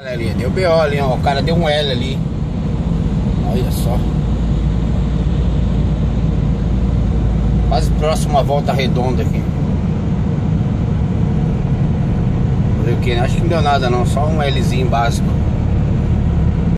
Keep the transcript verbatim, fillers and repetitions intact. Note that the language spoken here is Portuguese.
Olha ali, deu B O ali, ó. O cara deu um L ali. Olha só. Quase próximo a Volta Redonda aqui. Ver o que? Acho que não deu nada não, só um Lzinho básico.